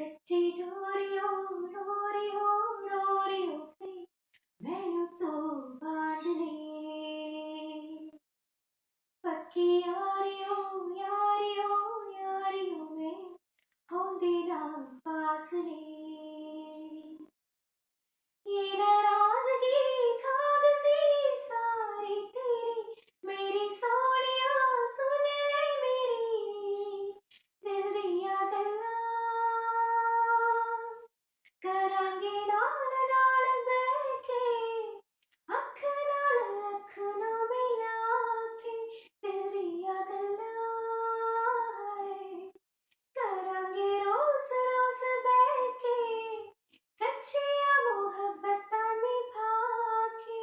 कच्ची डोरियों डोरियों डोरियों से मैनू तो बांध ले, पक्की यारियों यारियों यारियों में होंदे ना फासले। ये नाराज़गी खाक सी सारी तेरी, मेरी सोहणिया सुन ले मेरी दिल दियां गल्लां, करांगे नाल नाल बैठ के अख नाल अख नू मिला के दिल दियां गल्लां, करांगे रोज़ रोज़ बैठ के सच्चियां मुहब्बतां निभा के।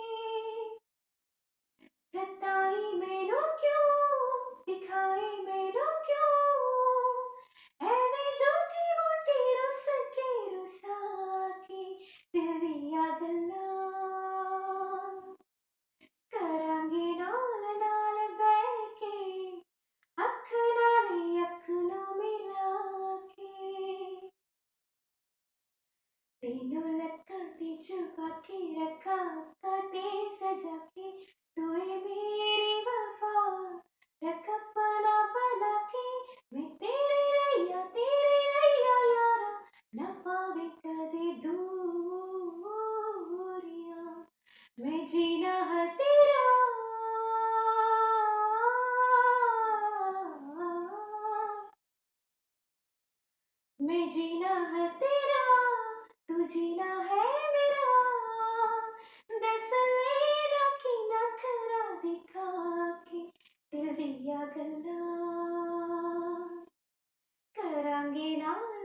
सताई मैनू क्यों दिखाई मैनू क्यों, ऐवें झूठी मूठी रुस के रुसा के दिल दियां गल्लां, करांगे नाल नाल बैठ के अख नाल अख नू मिला के। तेनू लत्तां ते छुपा के रखा अक्खां ते सजा के, तू है मेरी वफा रख अपना बना के। मैं तेरे लैया यारा ना पावे कदे दूरियां, मैं जीना है तेरा मैं जीना है तेरा तू जीना है मेरा, दस लेना की नखरा दिखा के दिल दियां गल्लां, करांगे नाल